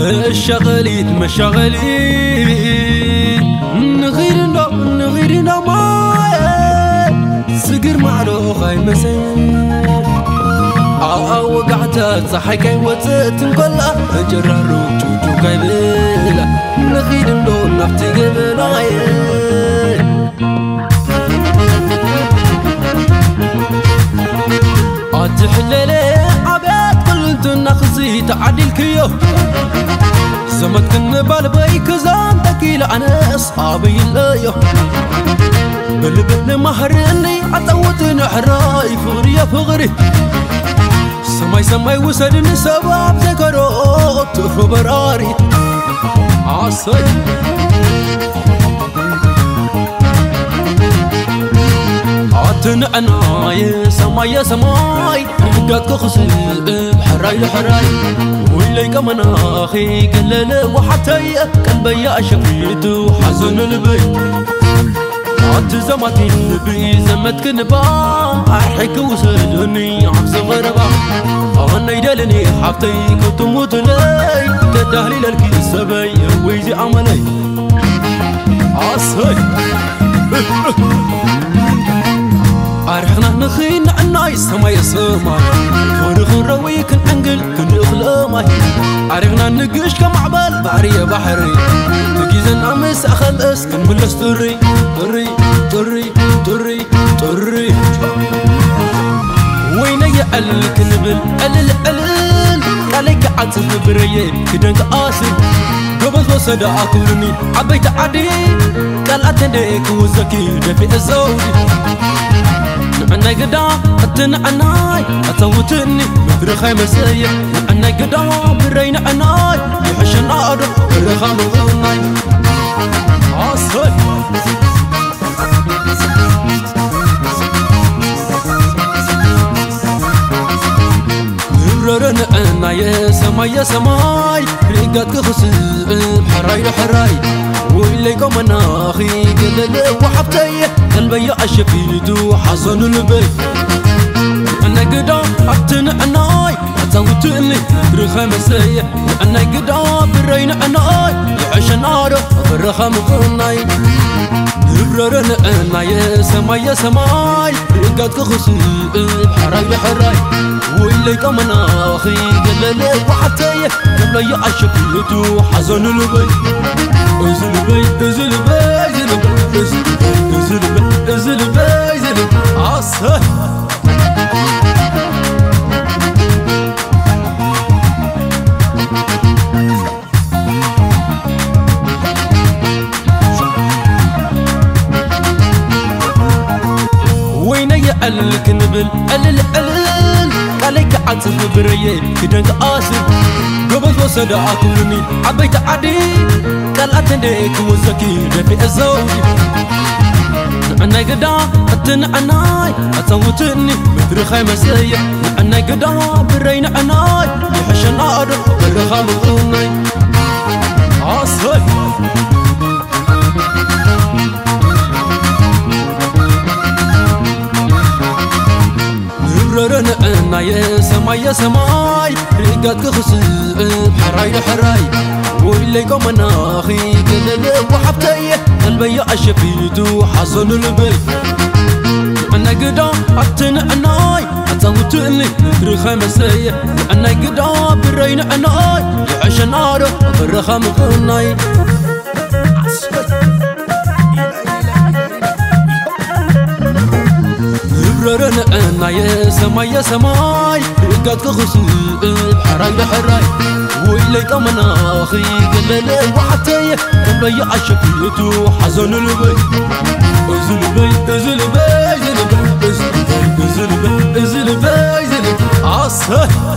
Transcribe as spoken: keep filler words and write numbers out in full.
الشغليت مشغلي نغيرنا نغيرنا ما سجر معلو خاي مسين أو وقعت صحيك وتت نقلا جرارو توتو كايبلا نغيرنا نفتي قبلاي أتحللي عباد قلت نخزي تعديل كيو زمت كنبال بيك زان تكيل أنا أصحابي الليو بلبل مهرني عطوت نحراي فغري يا فغري سماي سماي وسدني سباب ذكرو تفو براري عصي عطنا أنا يا سماي يا سماي قد خصي بحراي لحراي واللي كمان أخي قلل وحتى قلبي شفيت وحزن البيت عد زمتي النبي زمت كنبا أرحك وسدني عبس غربا أنا يدلني حبتي كنت موت لي تدهلي للكيسبي ويزي عملي عصي أرحنا نخين عنا يسمى يسمى فرخ روي كن عنقل كن إخلامي أرحنا نقش كمعبال بحري بحري تجيزن أمس أخلص كن ملس تري تري تري تري تري وين يقل كنبل قلل قلل عليك عتل بريه كدنك آسف قبل وصد أكلني عبيت عدي قال أتنديك وزكي دفي الزودي أنا قدا أتنا أناي أتوتني مثل خيمسية أنا قدا برين أناي يحشن أرض برخام غناي عصي نررن أنا يا سماي يا سماي ريقات خصي بحراي لحراي واللي قام أنا أخي قلل وحبتي قلبي أشفيت وحزن البيت أنا قدا أتنا أناي أتوتني برخام سيء أنا قدا برين أناي يعيش نار برخام غناي نررن أنا يا سماي يا سماي رقات خصي بحراي بحراي واللي قام أنا أخي قلل وحبتي قلبي أشفيت وحزن البيت أزل البيت أزل البيت أزل البيت أزل البيت عصا وين يقلك نبل قلل قلل عليك عتل بريه كدنك آسف قبل وصد أكلني عبيت عدي قال أتنديك وزكي دفي الزودي أنا قدا أتنا أناي أتوتني مثل خيمسية أنا قدا برين أناي يحشن أرض برخام غناي عصي نررن أنا يا سماي يا سماي ريقات خصي بحراي لحراي واللي قام أنا أخي قلل وحبتي قلبي أشفيت وحزن البيت أنا قدا أتنا أناي أتوتني مثل خيمسية أنا قدا برين أناي يعيش نار برخام غناي نررن أنا يا سماي يا سماي رقات خصي بحراي لحراي واللي قام أنا أخي قلل وحتى قلبي أشفيت وحزن البيت أزل البيت أزل البيت أزل البيت أزل البيت أزل البيت عصا